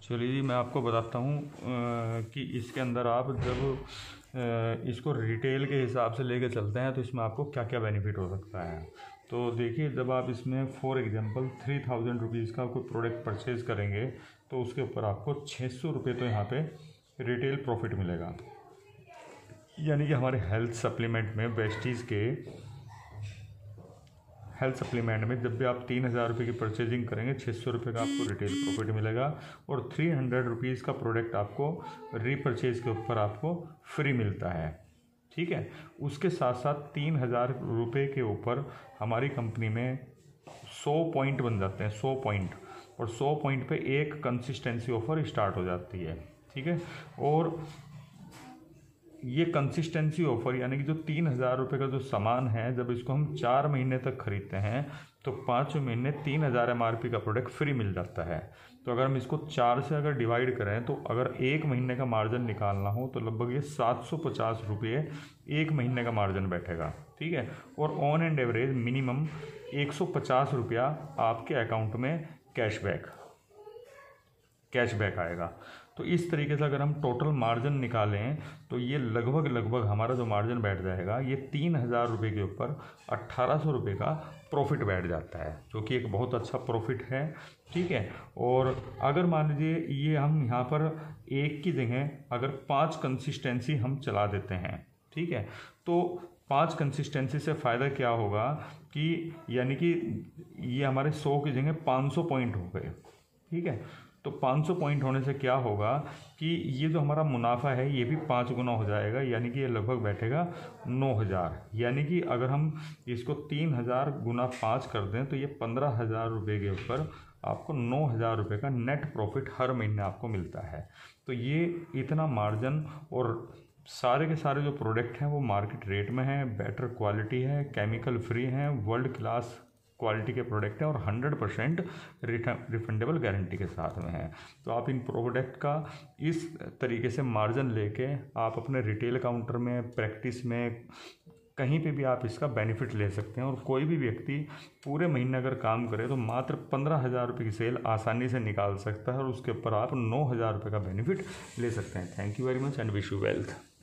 चलिए जी, मैं आपको बताता हूँ कि इसके अंदर आप जब इसको रिटेल के हिसाब से लेके चलते हैं तो इसमें आपको क्या क्या बेनिफिट हो सकता है। तो देखिए, जब आप इसमें फॉर एग्जांपल 3000 रुपीज़ का कोई प्रोडक्ट परचेज़ करेंगे तो उसके ऊपर आपको 600 रुपये तो यहाँ पे रिटेल प्रॉफिट मिलेगा। यानी कि हमारे हेल्थ सप्लीमेंट में, वेस्टीज़ के हेल्थ सप्लीमेंट में जब भी आप 3000 रुपये की परचेजिंग करेंगे, 600 रुपये का आपको रिटेल प्रॉफिट मिलेगा और 300 रुपीज़ का प्रोडक्ट आपको रीपरचेज के ऊपर आपको फ्री मिलता है। ठीक है, उसके साथ साथ 3000 रुपये के ऊपर हमारी कंपनी में 100 पॉइंट बन जाते हैं, 100 पॉइंट, और 100 पॉइंट पे एक कंसिस्टेंसी ऑफर स्टार्ट हो जाती है। ठीक है, और ये कंसिस्टेंसी ऑफर यानी कि जो 3000 रुपये का जो सामान है, जब इसको हम 4 महीने तक खरीदते हैं तो 5 महीने 3000 MRP का प्रोडक्ट फ्री मिल जाता है। तो अगर हम इसको 4 से अगर डिवाइड करें तो अगर 1 महीने का मार्जिन निकालना हो तो लगभग ये 750 रुपये 1 महीने का मार्जिन बैठेगा। ठीक है, और ऑन एंड एवरेज मिनिमम 150 रुपया आपके अकाउंट में कैशबैक आएगा। तो इस तरीके से अगर हम टोटल मार्जिन निकालें तो ये लगभग हमारा जो मार्जिन बैठ जाएगा, ये 3000 रुपये के ऊपर 1800 रुपये का प्रॉफिट बैठ जाता है, जो कि एक बहुत अच्छा प्रॉफिट है। ठीक है, और अगर मान लीजिए ये हम यहाँ पर एक की जगह अगर 5 कंसिस्टेंसी हम चला देते हैं, ठीक है, तो 5 कंसिस्टेंसी से फ़ायदा क्या होगा कि यानी कि ये हमारे 100 की जगह 500 पॉइंट हो गए। ठीक है, तो 500 पॉइंट होने से क्या होगा कि ये जो हमारा मुनाफा है ये भी 5 गुना हो जाएगा, यानी कि ये लगभग बैठेगा 9000। यानी कि अगर हम इसको 3000 गुना 5 कर दें तो ये 15000 रुपये के ऊपर आपको 9000 रुपये का नेट प्रॉफिट हर महीने आपको मिलता है। तो ये इतना मार्जिन, और सारे के सारे जो प्रोडक्ट हैं वो मार्केट रेट में हैं, बेटर क्वालिटी है, केमिकल फ्री हैं, वर्ल्ड क्लास क्वालिटी के प्रोडक्ट हैं और 100% रिफंडेबल गारंटी के साथ में है। तो आप इन प्रोडक्ट का इस तरीके से मार्जिन लेके आप अपने रिटेल काउंटर में, प्रैक्टिस में, कहीं पे भी आप इसका बेनिफिट ले सकते हैं। और कोई भी व्यक्ति पूरे महीने अगर काम करे तो मात्र 15000 रुपये की सेल आसानी से निकाल सकता है और उसके ऊपर आप 9000 रुपये का बेनिफिट ले सकते हैं। Thank you very much and wish you wealth.